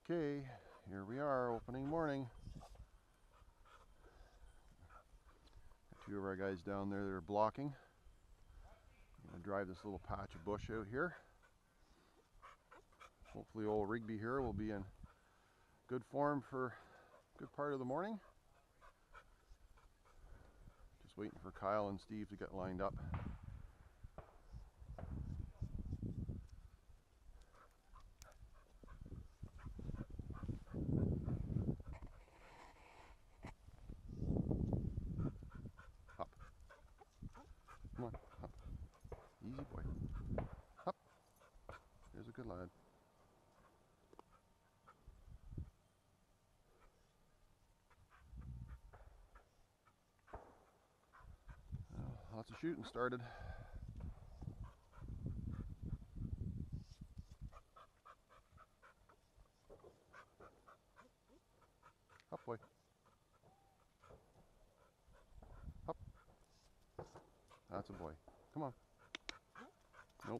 Okay, here we are, opening morning. Two of our guys down there that are blocking. I'm going to drive this little patch of bush out here. Hopefully old Rigbee here will be in good form for a good part of the morning. Just waiting for Kyle and Steve to get lined up. Hop. Come on, hop. Easy boy. Hop. There's a good lad. Lots of shooting started. Up, boy. Up. That's a boy. Come on. Nope.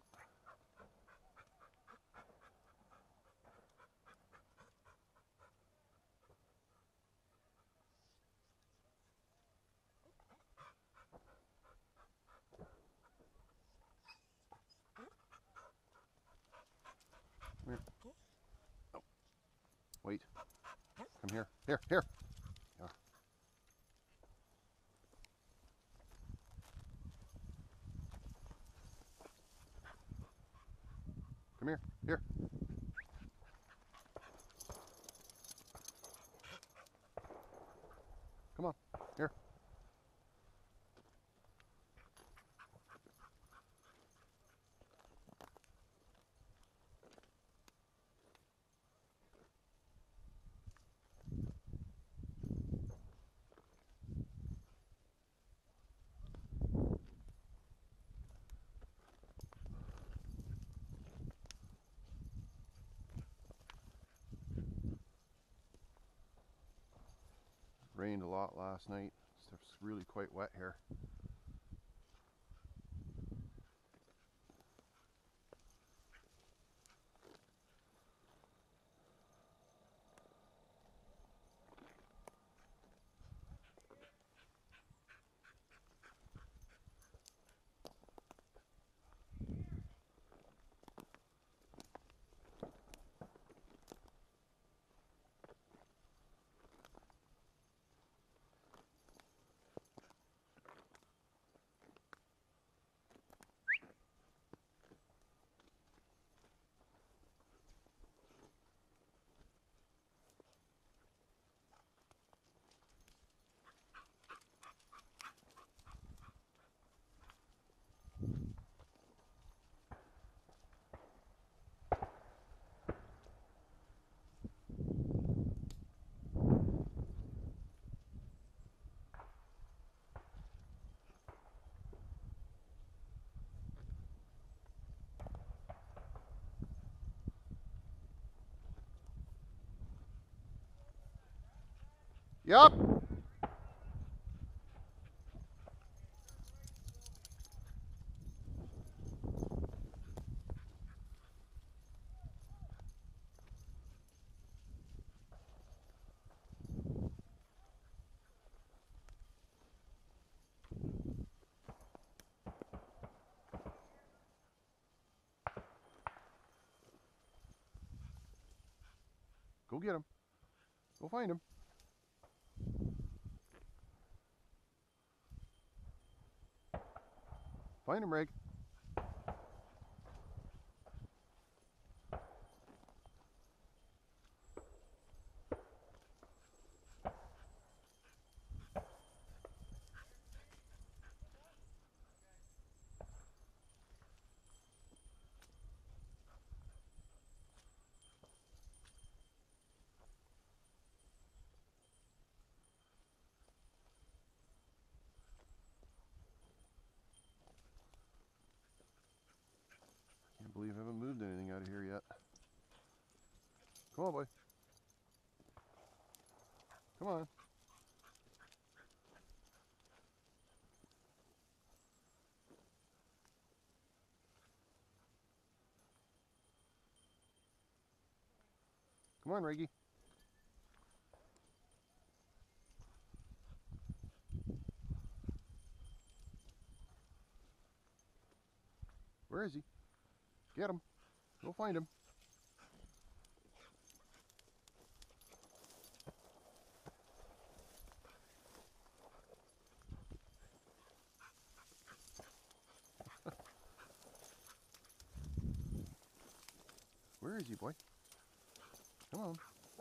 Come here. Oh. Wait. Come here. Here. Yeah. Come here. Here. Come on. Here. Rained a lot last night. Stuff's really quite wet here. Yup. Go get him. Go find him. Find him, Rig. Can't believe I haven't moved anything out of here yet. Come on, boy. Come on. Come on, Rigbee. Where is he? Get him. Go find him. Where is he, boy? Come on.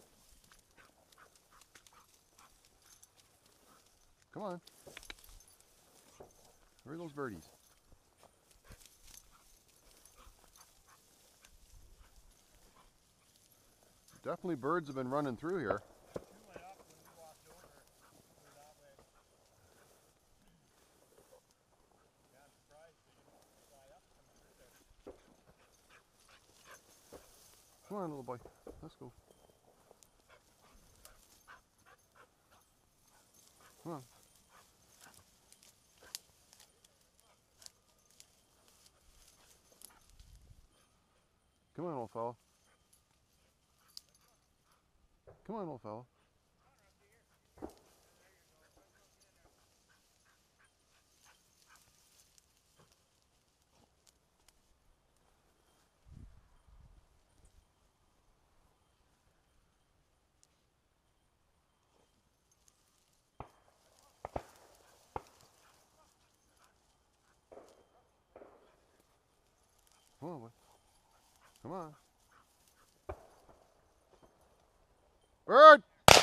Come on. Where are those birdies? Definitely birds have been running through here. Two went up when we walked over that way. Yeah, I'm surprised they didn't fly up coming through there. Come on, little boy. Let's go. Come on. Come on, old fella. Come on, old fella. Come on, boy. Come on. Bird!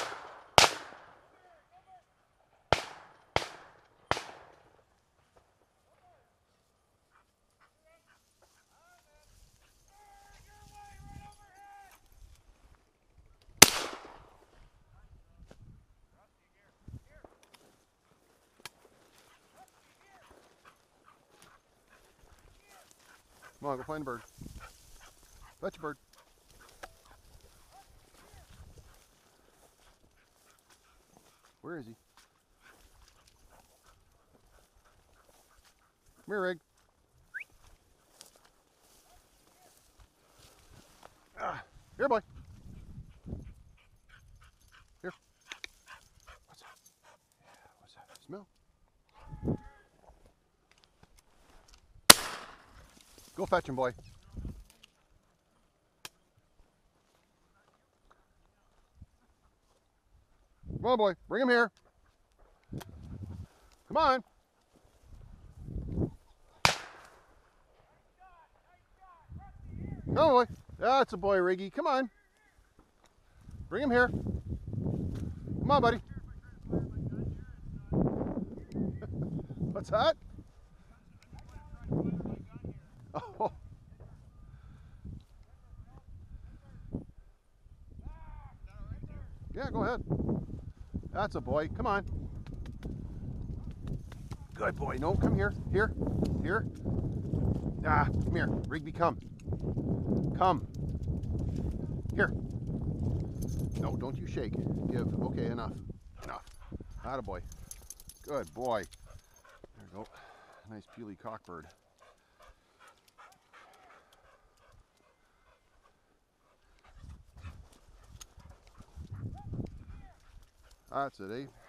Come on, go find a bird. Fetch a bird. Where is he? Come here, Rig. Here, boy. Here. What's that? Yeah, what's that? Smell. Go fetch him, boy. Come on, boy. Bring him here. Come on. Come on, boy. That's a boy, Rigbee. Come on. Bring him here. Come on, buddy. What's that? Oh. Yeah, go ahead. That's a boy. Come on. Good boy. No, come here. Here. Here. Ah, come here. Rigbee, come. Come. Here. No, don't you shake. Give. Okay, enough. Enough. Atta boy. Good boy. There you go. Nice Pelee cockbird. That's it, eh?